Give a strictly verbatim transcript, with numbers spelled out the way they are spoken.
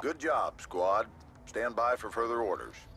Good job, squad. Stand by for further orders.